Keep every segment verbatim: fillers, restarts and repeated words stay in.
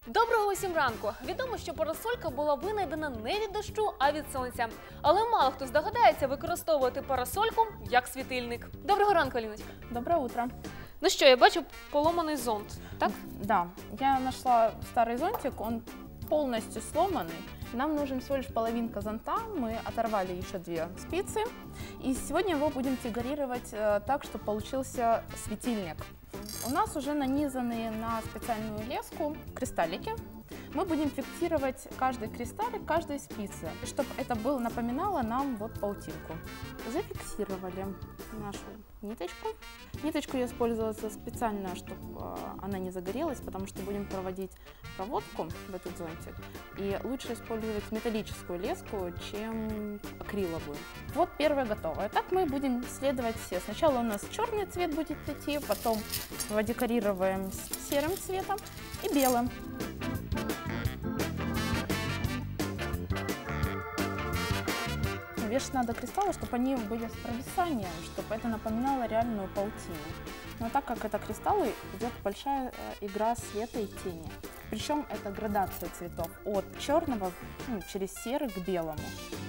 Доброго усім ранку! Відомо, що парасолька була винайдена не від дощу, а від сонця. Але мало хто здогадається використовувати парасольку як світильник. Доброго ранку, Аліночка! Доброе утро. Ну що, я бачу поломаний зонт, так? Да, я нашла старый зонтик, он полностью сломанный. Нам нужен всего лишь половинка зонта, мы оторвали еще две спицы. И сегодня его будем фигурировать э, так, чтобы получился светильник. У нас уже нанизаны на специальную леску кристаллики. Мы будем фиксировать каждый кристаллик, каждой спицы, чтобы это было, напоминало нам вот паутинку. Зафиксировали нашу ниточку. Ниточку я использовала специально, чтобы э, она не загорелась, потому что будем проводить проводку в этот зонтик. И лучше использовать металлическую леску, чем акриловую. Вот первая готовая. Так мы будем следовать все. Сначала у нас черный цвет будет идти, потом декорируем серым цветом и белым. Вешать надо кристаллы, чтобы они были с провисанием, чтобы это напоминало реальную паутину. Но так как это кристаллы, идет большая э, игра света и тени. Причем это градация цветов от черного, ну, через серый к белому.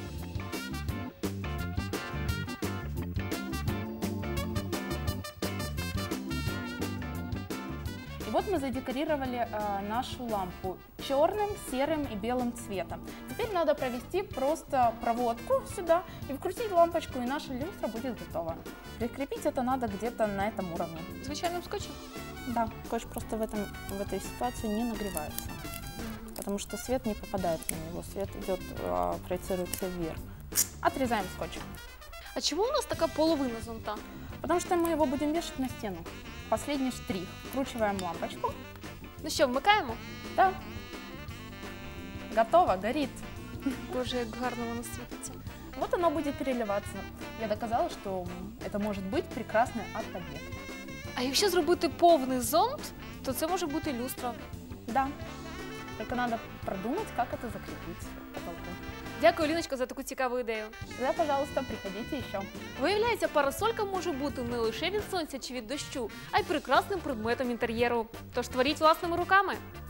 И вот мы задекорировали э, нашу лампу черным, серым и белым цветом. Теперь надо провести просто проводку сюда и вкрутить лампочку, и наша люстра будет готова. Прикрепить это надо где-то на этом уровне. Звичайним скотчем? Да, скотч просто в, этом, в этой ситуации не нагревается, потому что свет не попадает на него, свет идет, э, проецируется вверх. Отрезаем скотч. А чому у нас така половина зонта? Потому что мы его будем вешать на стену. Последний штрих. Вкручиваем лампочку. Ну що, вмикаємо? Да. Готово, горит. Боже, як гарно воно світиться. Вот оно будет переливаться. Я доказала, что это может быть прекрасный арт-объект. А якщо зробити повний зонт, то це може бути люстра. Да. Только надо продумать, как это закрепить к потолку. Дякую, Ліночко, за таку цікаву ідею. Да, пожалуйста, приходите еще. Виявляється, парасолька може бути не лише від сонця чи від дощу, а й прекрасним предметом інтер'єру. Тож творіть власними руками.